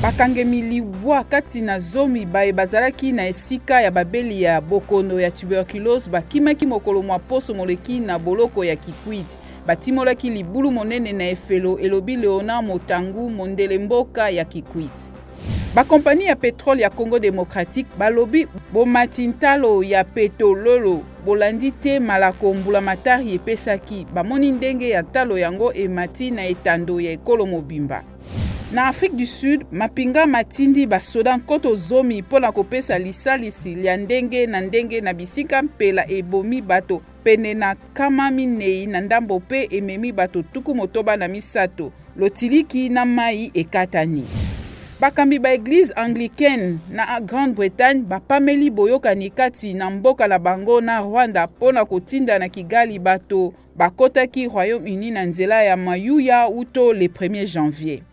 bakangemi liwa kati na zomi baye bazalaki na esika ya babeli ya bokono ya tuberculose bakimaki mokolo mwa poso moleki na boloko ya Kikwit. Batimolaki libulu monene na efelo elobi Léonard Motangu mondele mboka ya Kikwit. Bakompani ya pétrole ya Congo démocratique balobi bomatintalo ya petololo bolandi te malako mbula matari epesaki bamoni ndenge ya talo yango emati na etando ya ekolo mobimba. Na Afrique du Sud, mapinga matindi basoda nkoto zomi pona kopesa lisalisi lia ndenge na bisika mpela ebomi bato pene na kama minei na ndambo pe ememi bato tuku motoba na misato lotiliki na mai ekatani. Bakambi ba église anglicaine na Grande-Bretagne bapameli boyokani kati na mboka na bango na Rwanda pona kotinda na Kigali bato bakotaki Royaume-Uni na nzela ya mayuya uto le 1er janvier.